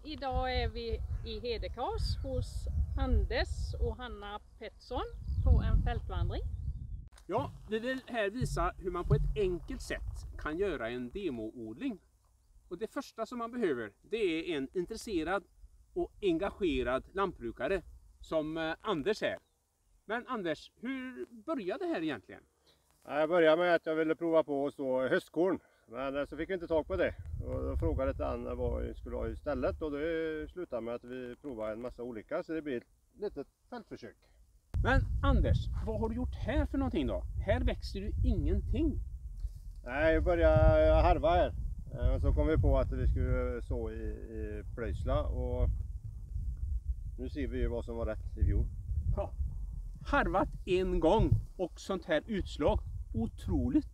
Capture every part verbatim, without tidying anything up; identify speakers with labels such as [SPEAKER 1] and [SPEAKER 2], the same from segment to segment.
[SPEAKER 1] Idag är vi i Hedekas hos Anders och Hanna Pettersson på en fältvandring.
[SPEAKER 2] Ja, vi vill här visa hur man på ett enkelt sätt kan göra en demoodling. Och det första som man behöver, det är en intresserad och engagerad lantbrukare som Anders är. Men Anders, hur började det här egentligen?
[SPEAKER 3] Jag började med att jag ville prova på att så höstkorn, men så fick vi inte tag på det. Och då frågade till Anna vad vi skulle ha istället, och det slutade med att vi provade en massa olika, så det blir ett litet fältförsök.
[SPEAKER 2] Men Anders, vad har du gjort här för någonting då? Här växer ju ingenting.
[SPEAKER 3] Nej, jag började harva här. Och så kom vi på att vi skulle så i, i plöjsla, och nu ser vi ju vad som var rätt i fjol.
[SPEAKER 2] Ja. Harvat en gång och sånt här utslag. Otroligt!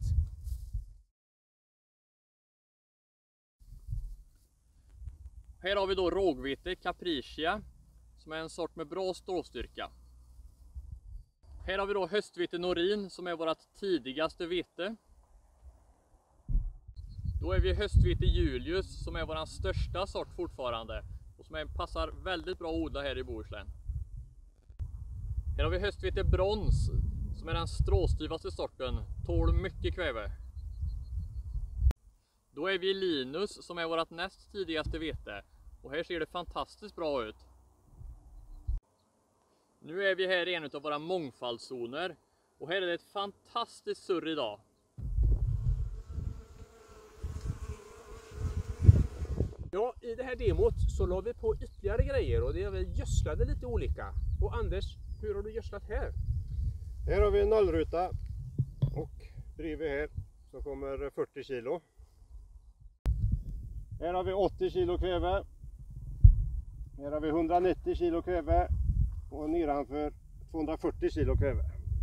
[SPEAKER 4] Här har vi då rågvete Capricia som är en sort med bra stråstyrka. Här har vi då höstvete Norin som är vårt tidigaste vete. Då är vi höstvete Julius som är vår största sort fortfarande och som är, passar väldigt bra att odla här i Bohuslän. Här har vi höstvete Brons som är den stråstyvaste sorten, tål mycket kväve. Då är vi Linus som är vårt näst tidigaste vete och här ser det fantastiskt bra ut. Nu är vi här i en av våra mångfaldszoner och här är det ett fantastiskt surr idag.
[SPEAKER 2] Ja, i det här demot så la vi på ytterligare grejer och det är vi gödslade lite olika. Och Anders, hur har du gödslat här?
[SPEAKER 3] Här har vi en nollruta och bredvid här så kommer fyrtio kilo. Här har vi åttio kilo kväve. Här har vi hundranittio kilo kväve och nedanför tvåhundrafyrtio kilo kväve.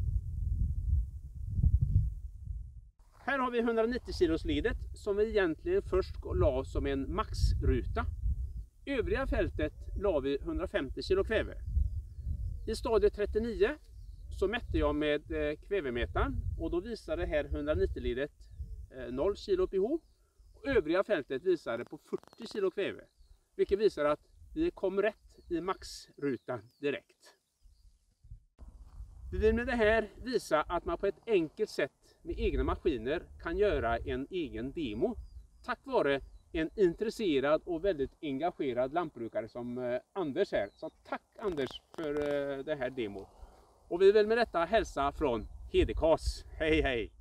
[SPEAKER 2] Här har vi hundranittio kilos ledet som vi egentligen först la som en maxruta. Övriga fältet la vi hundrafemtio kilo kväve. I stadie trettionio så mätte jag med kvävemätaren och då visade det här hundranittio ledet noll kilo pH. Och övriga fältet visade på fyrtio kilo kväve. Vilket visar att vi kom rätt i maxrutan direkt. Vi vill med det här visa att man på ett enkelt sätt med egna maskiner kan göra en egen demo. Tack vare en intresserad och väldigt engagerad lantbrukare som Anders är. Så tack Anders för det här demo. Och vi vill med detta hälsa från Hedekas. Hej hej!